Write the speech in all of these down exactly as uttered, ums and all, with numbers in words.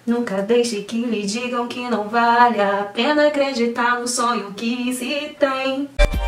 Nunca deixe que lhe digam que não vale a pena acreditar no sonho que se tem.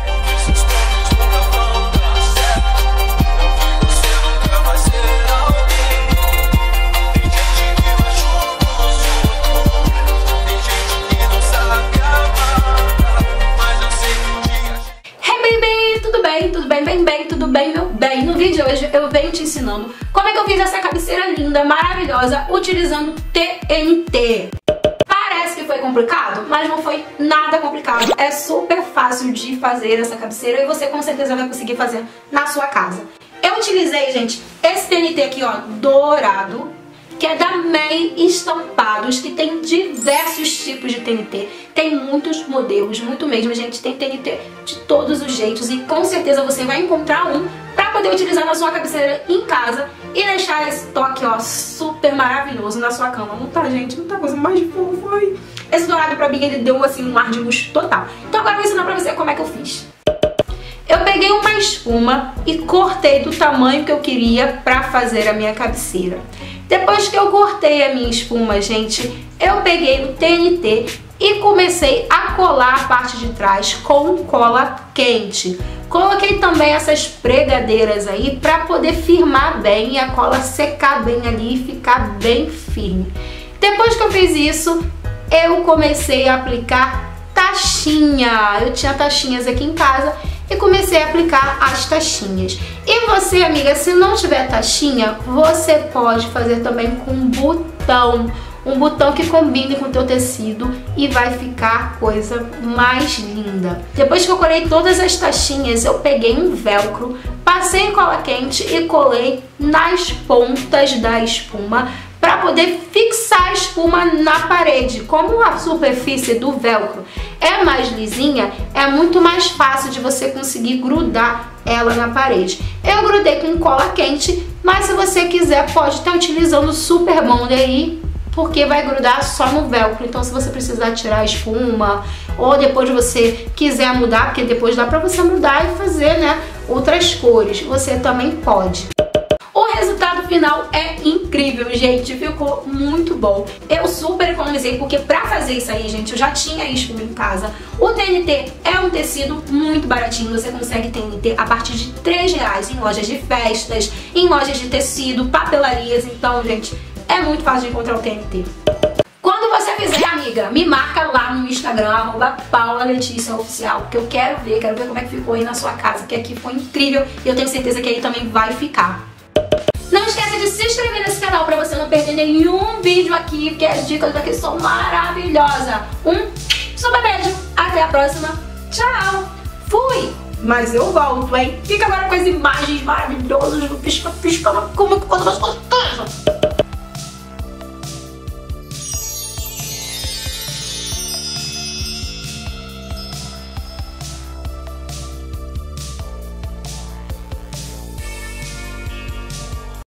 Tudo bem, bem, bem, tudo bem, meu bem? No vídeo de hoje eu venho te ensinando como é que eu fiz essa cabeceira linda, maravilhosa, utilizando T N T. Parece que foi complicado, mas não foi nada complicado. É super fácil de fazer essa cabeceira e você com certeza vai conseguir fazer na sua casa. Eu utilizei, gente, esse T N T aqui, ó, dourado, que é da M E I Estampados, que tem diversos tipos de T N T. Tem muitos modelos, muito mesmo, gente. Tem T N T de todos os jeitos e com certeza você vai encontrar um pra poder utilizar na sua cabeceira em casa e deixar esse toque, ó, super maravilhoso na sua cama. Não tá, gente? Não tá coisa mais fofa, ai. Esse dourado pra mim, ele deu, assim, um ar de luxo total. Então agora eu vou ensinar pra você como é que eu fiz. Eu peguei uma espuma e cortei do tamanho que eu queria pra fazer a minha cabeceira. Depois que eu cortei a minha espuma, gente, eu peguei o T N T e comecei a colar a parte de trás com cola quente. Coloquei também essas pregadeiras aí para poder firmar bem e a cola secar bem ali e ficar bem firme. Depois que eu fiz isso, eu comecei a aplicar tachinha. Eu tinha tachinhas aqui em casa e comecei a aplicar as tachinhas. E você, amiga, se não tiver tachinha, você pode fazer também com botão. Um botão que combine com o teu tecido e vai ficar a coisa mais linda. Depois que eu colei todas as tachinhas, eu peguei um velcro, passei em cola quente e colei nas pontas da espuma para poder fixar a espuma na parede. Como a superfície do velcro é mais lisinha, é muito mais fácil de você conseguir grudar ela na parede. Eu grudei com cola quente, mas se você quiser pode estar utilizando super bonder aí, porque vai grudar só no velcro. Então se você precisar tirar a espuma ou depois você quiser mudar, porque depois dá pra você mudar e fazer, né, outras cores, você também pode. O resultado final é incrível, gente, ficou muito bom. Eu super economizei, porque pra fazer isso aí, gente, eu já tinha espuma em casa. O T N T é um tecido muito baratinho, você consegue T N T a partir de três reais em lojas de festas, em lojas de tecido, papelarias. Então, gente, é muito fácil de encontrar o T N T. Quando você fizer, amiga, me marca lá no Instagram, arroba Paula Letícia Oficial, porque eu quero ver, quero ver como é que ficou aí na sua casa, que aqui foi incrível e eu tenho certeza que aí também vai ficar. Não esqueça de se inscrever nesse canal pra você não perder nenhum vídeo aqui, porque as dicas daqui são maravilhosas. Um super beijo, até a próxima, tchau, fui! Mas eu volto, hein? Fica agora com as imagens maravilhosas do pisca-pisca, como que coisa mais gostosa!